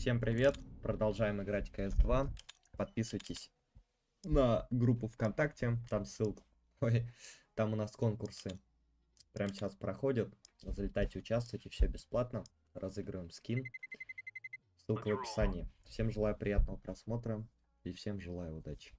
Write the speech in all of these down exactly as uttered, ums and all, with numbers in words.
Всем привет, продолжаем играть си эс два. Подписывайтесь на группу ВКонтакте, там ссылка. Ой, там у нас конкурсы прямо сейчас проходят. Залетайте, участвуйте, все бесплатно. Разыгрываем скин. Ссылка в описании. Всем желаю приятного просмотра и всем желаю удачи.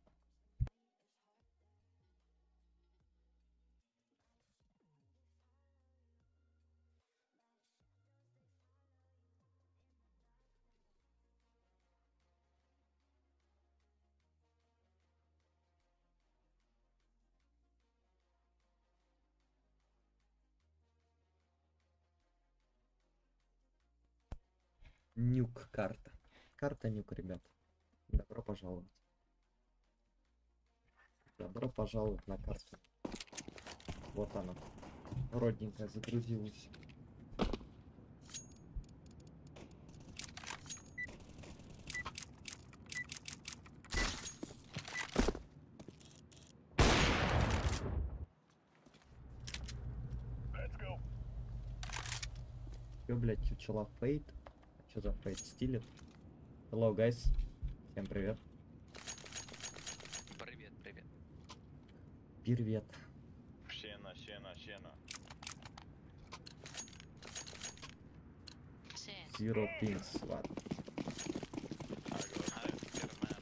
Нюк карта. Карта нюк, ребят. Добро пожаловать. Добро пожаловать на карту. Вот она. Родненькая загрузилась. Ё, блядь, чучела фейт. Что за фейт стилет? Hello, guys. Всем привет. Привет, привет. Привет. Tjena, tjena, tjena. Zero pings, ладно. Här, German.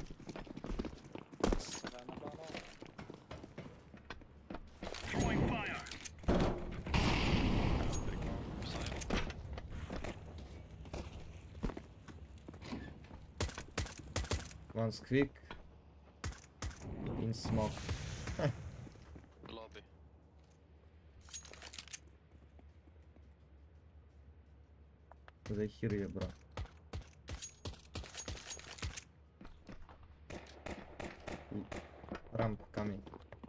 One's quick. In smoke. Lobby. They hear you, bro. Ramp coming.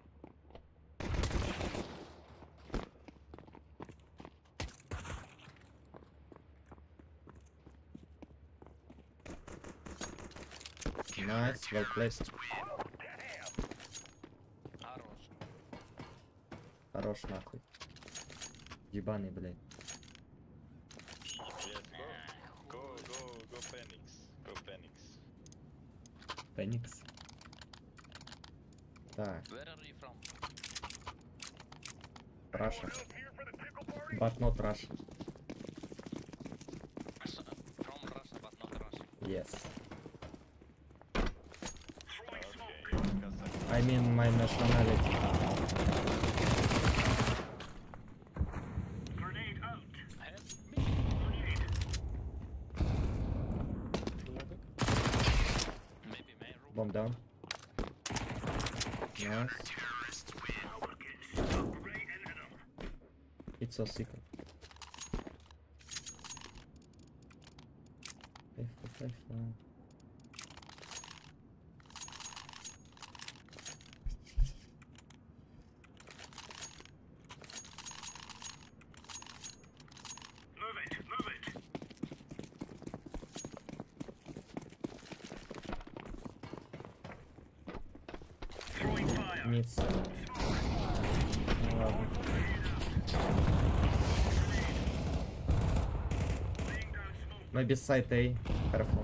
Nice, well placed. Хорош. Хорош нахуй. Ебаный, блядь. Yes, go. Go, go, go Phoenix. Go Phoenix. Феникс. Так, Where are you from? Russia. But not Russia. S- From Russia, but not Russia. Yes. Okay, Kazakhstan. I mean my nationality. Help me. Maybe main room. Bomb down. Nice. It's so secret. F, F, F, uh. Мид. Ну ладно. Maybe side A. Careful.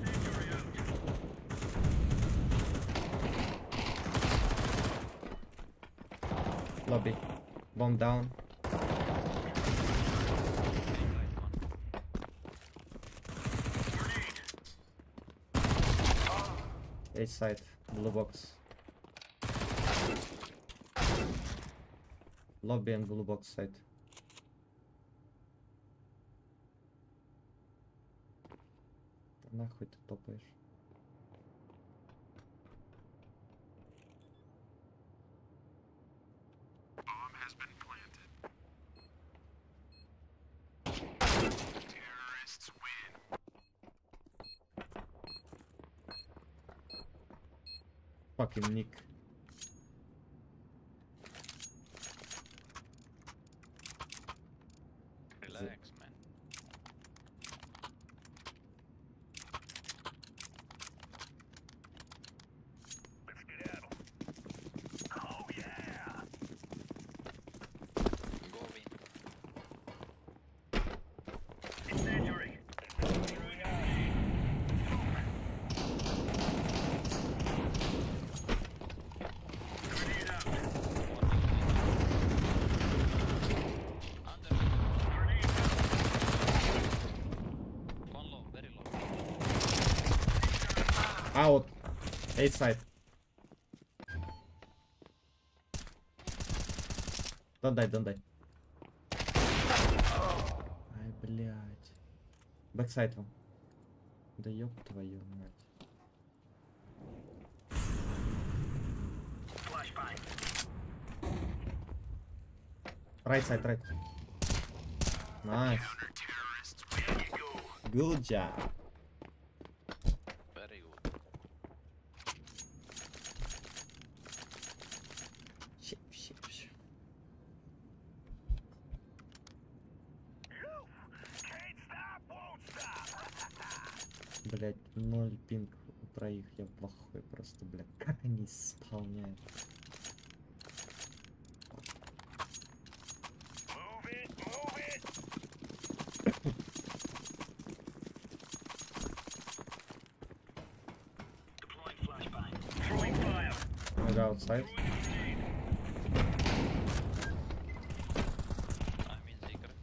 Lobby. Bomb down. A side. Blue box. Lobby and blue box side. Нахуй ты топаешь? Fucking Nick. Relax, man. Go win. Out. A side. Don't die, don't die. Ай, блядь. Бэксайд вам. Да ёб твою мать. Right side, right. Nice. Good job. Very good. Shit, shit, shit. Блять, ноль пинг у троих, я в ахуе просто, блядь. Как они исполняют? Maybe outside. I'm in secret.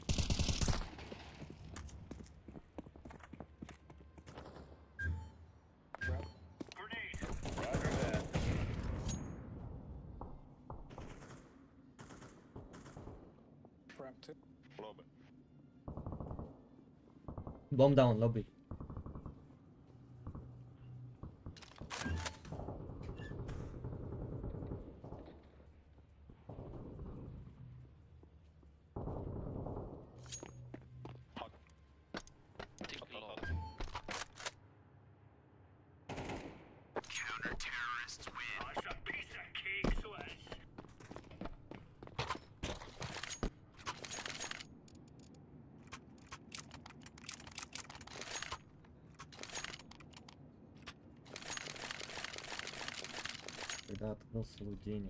Roger that. Lobby. Bomb down, lobby. Tick low. Когда открылся лут денег.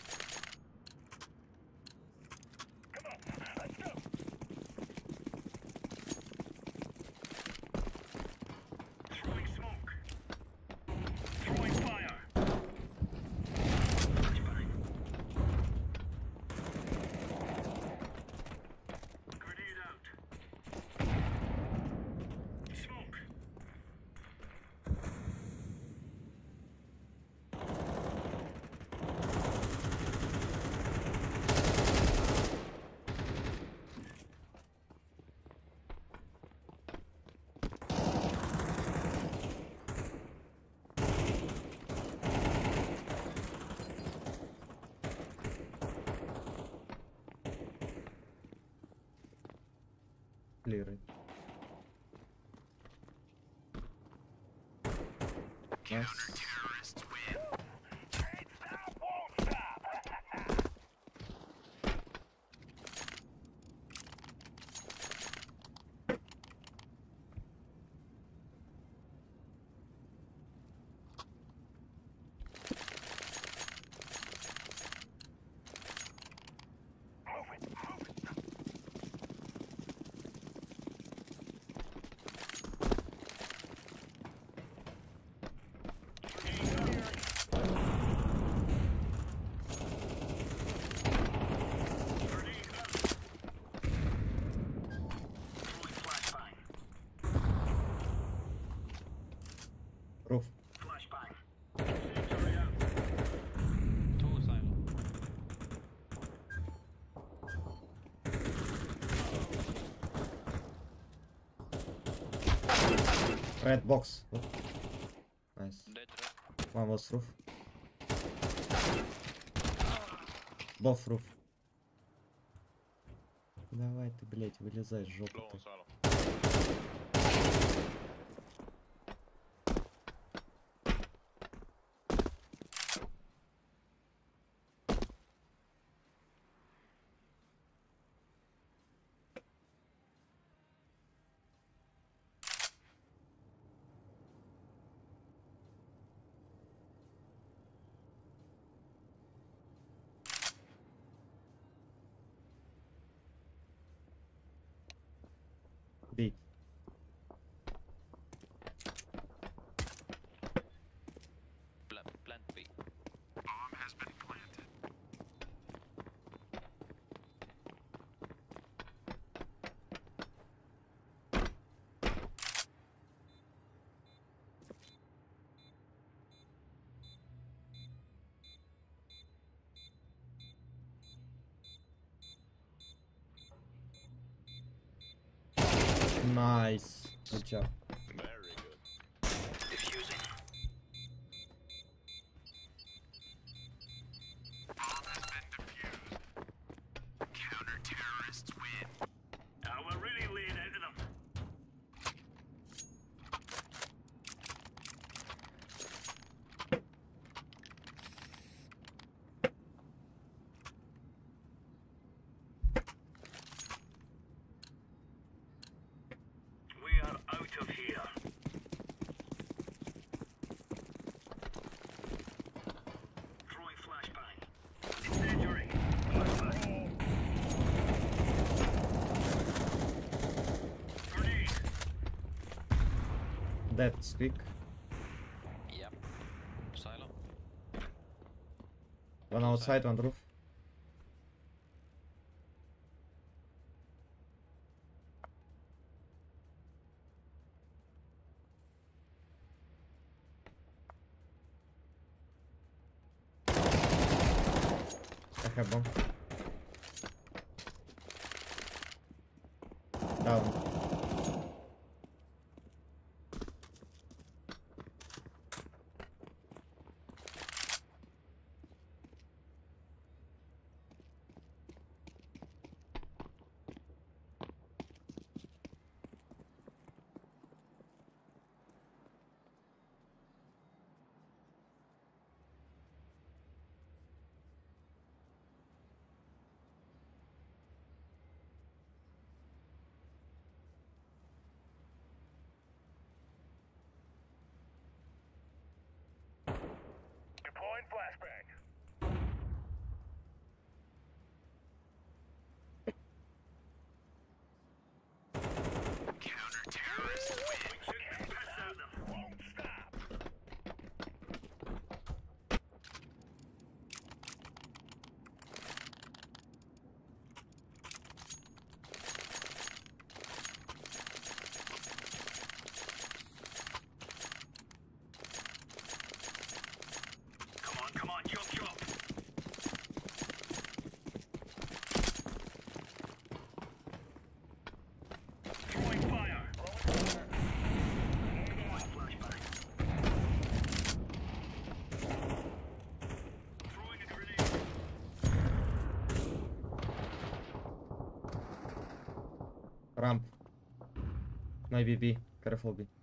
Clear it. Nice. Roof. Two silo. Red box. Oh. Nice. Dead red. One was roof. Both roof. Давай ты, блять, вылезай, жопу Low ты. on silo. Nice. Good job. Very good. That's quick. Yep. Silo. One outside, one roof. I have bomb. Down. Ramp. Maybe B. Careful B.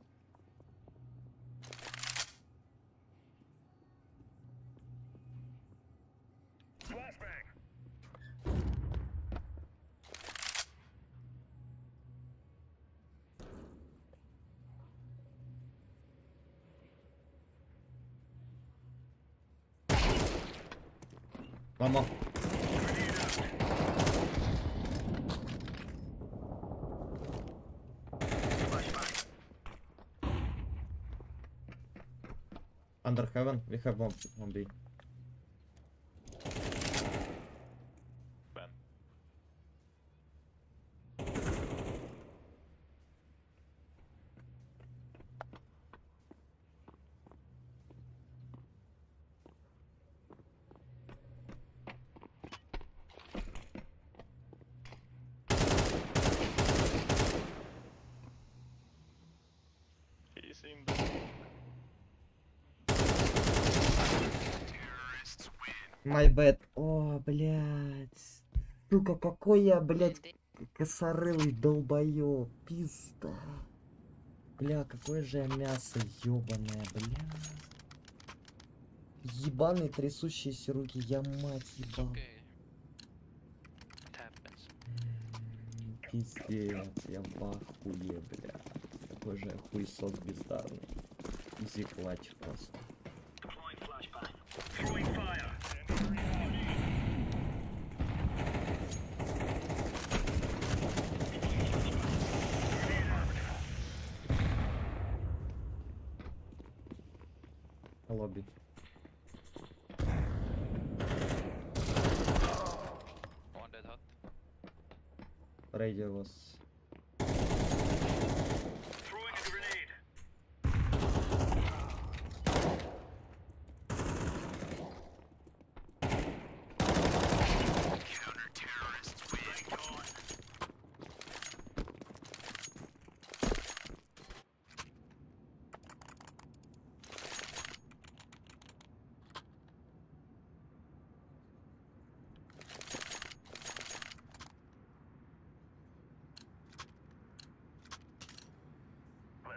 One more. Under heaven, we have bomb on B. Ben. He's in the... My bad. О, блядь. Сука, какой я, блядь, косорылый долбоёб. Пизда. Бля, какое же я мясо ёбаное, бля. Ебаные трясущиеся руки, я мать ебал. Okay. It happens. М, Пиздец, я в ахуе, бля. Какой же я хуесос бездарный. Изи клатч просто. Лобби. One dead hot. Radio was.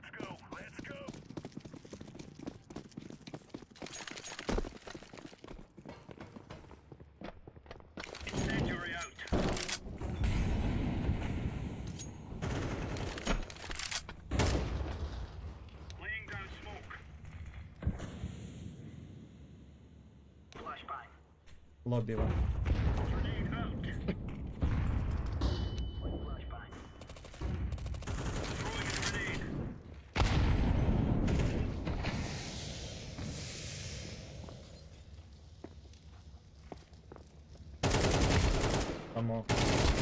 Lobby one. Come on.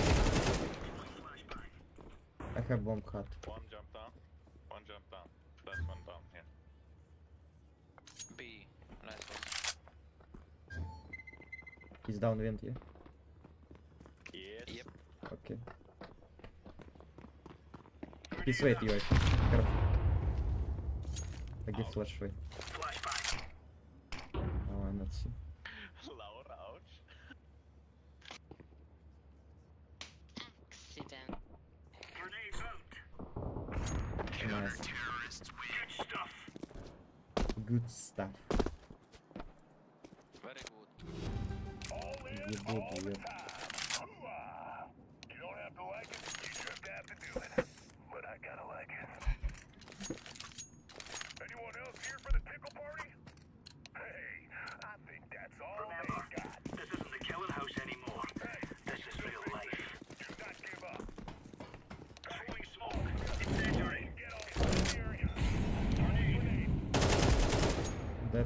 I have bomb cut. One jump down. One jump down. Last one down here. B. Last one. He's downwind, yeah? Yes. Yep. Okay. He's wait, you. Careful. I give flash away. Oh, I not see. Laura, ouch. Accident. Nice. Good stuff. Very good. Good, good, good. You don't have to like it, you just have to do it. But I gotta like it. Anyone else here for the tickle party? Hey, I think that's all Remember, they got. this isn't the killing house anymore. Hey, This is real life. do not give up. Throwing smoke. Incendiary. Get on the area. Grenade. That.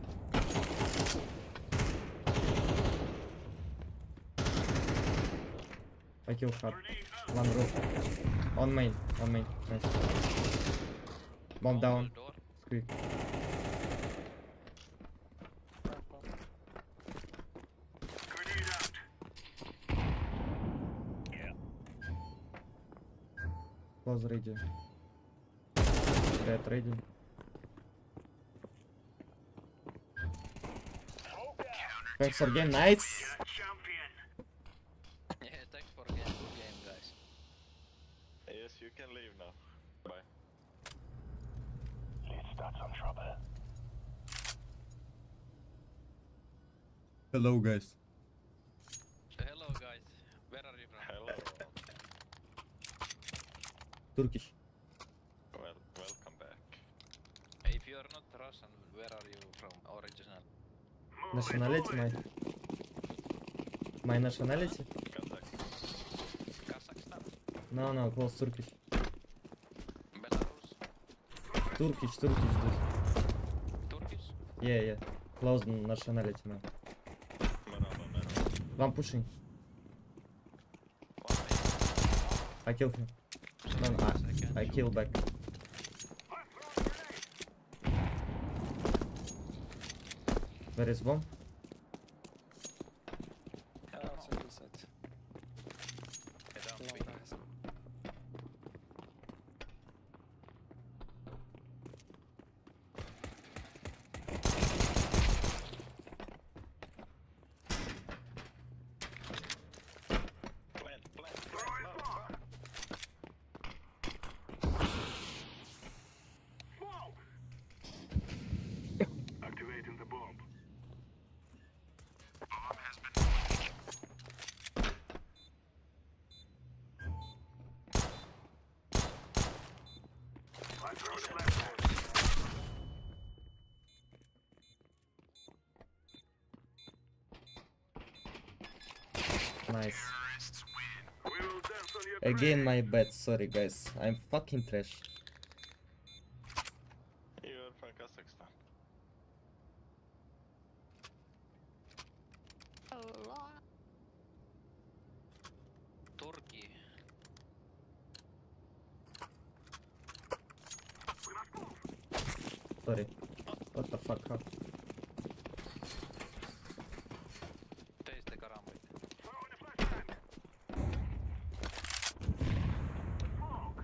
I kill hard. Grenade out. One roof. On main. On main. Nice. Bomb Open down. the door. Squeak. Grenade out. Yeah. Close ready. Dead ready. Smoke out. Thanks for game. Nice. You're a champion. Yeah, thanks for game. Good game, guys. Yes, you can leave now. Bye. Let's start some trouble. Hello, guys. So hello, guys. Where are you from? Hello. Turkish. Well, welcome back. If you are not Russian, where are you from original? Nationality, my. My nationality? Kazakh. Kazakhstan? No, no, close Turkish. Belarus? Turkish, Turkish, dude. Turkish? Yeah, yeah. Close nationality, man. Merhaba, merhaba. One pushing. One minute. I kill him. No, no, Sorry, guys, can't I, I shoot. kill back. Where is bomb? Yeah, circle set. Head down, Long B. guys. Plant, plant, plant, no, no. Smoke. Activating the bomb. I'm throwing flashbang. Nice. We will dance on your Again, my bad. Sorry, guys. I'm fucking trash. You are from Kazakhstan. Turkey. Sorry. What the fuck? How? Teiste karambit. Throwing a flashbang. Smoke.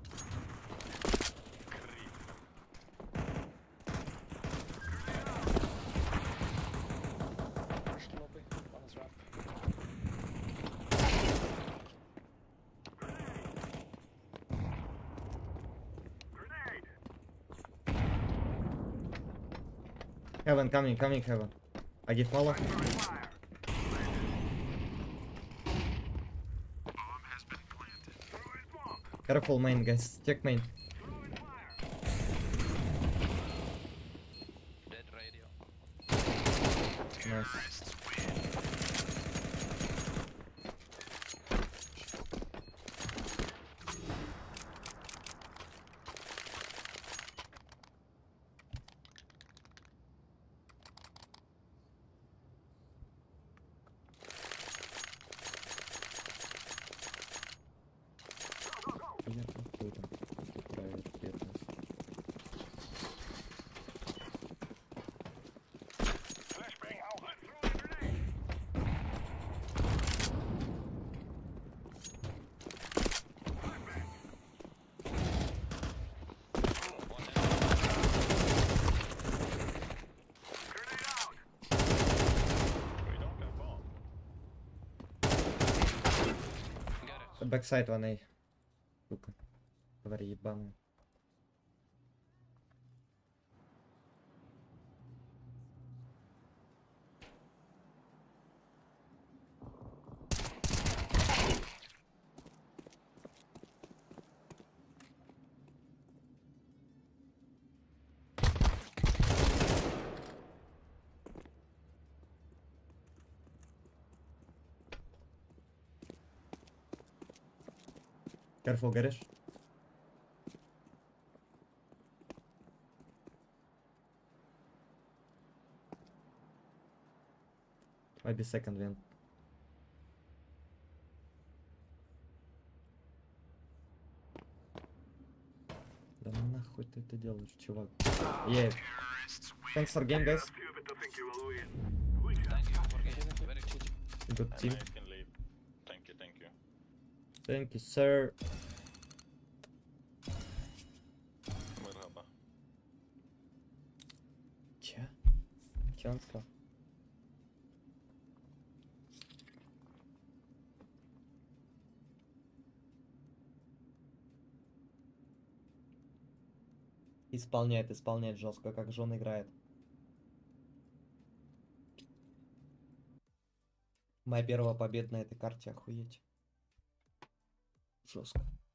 First lobby, one is ramp. Grenade. Heaven, coming, coming, heaven. I give Molo. Careful main, guys. Check main. Dead radio. Nice. Я какой там приоритетность. Flashbang out. Let's throw a grenade. One end. Grenade out. We don't have bomb. Get it. Бэксайд ван эй. Сука. Тварь ебаная. Careful, garage. Maybe second win. Да нахуй ты это делаешь, чувак? Yeah. Thanks for game, guys. Stupid to think you will win. Thank you for getting very good. Good And team. I can leave. Thank you, thank you. Thank you, sir. مرحبا. Че? Че он сказал? Исполняет, исполняет жестко, как же он играет. Моя первая победа на этой карте, охуеть. Жестко.